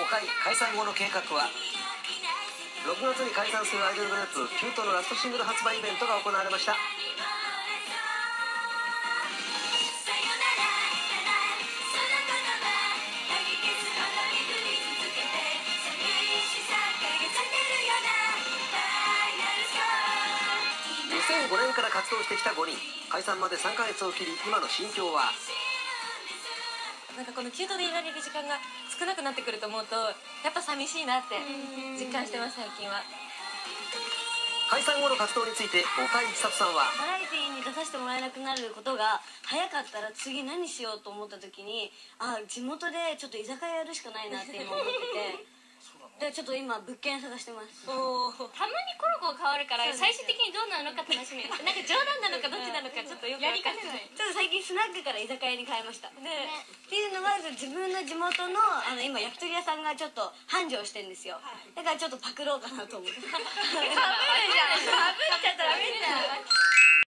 開解散後の計画は。6月に解散するアイドルグループキュートのラストシングル発売イベントが行われました。2005年から活動してきた5人、解散まで3ヶ月を切り、今の心境は。 なんかこのキュートでいられる時間が少なくなってくると思うと、やっぱ寂しいなって実感してます、最近は。 解散後の活動について岡井千里さんは。 バラエティーに出させてもらえなくなることが早かったら次何しようと思った時に、地元でちょっと居酒屋やるしかないなって今思っててでちょっと今物件探してます。 たまにコロコロ変わるから最終的にどうなるのか楽しみです。なんか冗談なのかどっちなのかちょっとよく分かんない。 ちょっと最近スナックから居酒屋に変えました。っていうのは自分の地元の今焼き鳥屋さんがちょっと繁盛してるんですよ。だからちょっとパクろうかなと思って